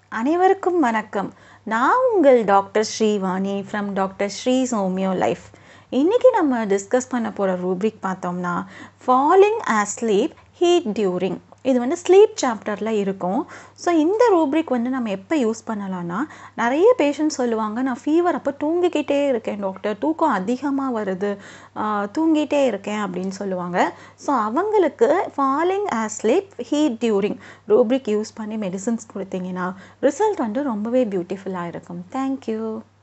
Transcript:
அனைவருக்கும் வணக்கம். நான் உங்கள் doctor Srivani from Dr.Sri's Homeolife. இன்றைக்கி நம்ம டிஸ்கஸ் பண்ண போகிற ரூப்ரிக் பார்த்தோம்னா ஃபாலிங் asleep heat during. இது ஸ்லீப் சாப்டரில் இருக்கும். ஸோ இந்த ரூப்ரிக் நம்ம எப்போ யூஸ் பண்ணலான்னா, நிறைய பேஷண்ட் சொல்லுவாங்க, நான் ஃபீவர் அப்போ தூங்கிக்கிட்டே இருக்கேன் டாக்டர், தூக்கம் அதிகமாக வருது, தூங்கிட்டே இருக்கேன் அப்படின்னு சொல்லுவாங்க. ஸோ அவங்களுக்கு falling asleep heat during rubric use பண்ணி மெடிசன்ஸ் கொடுத்தீங்கன்னா ரிசல்ட் ரொம்பவே பியூட்டிஃபுல்லாக இருக்கும். தேங்க்யூ.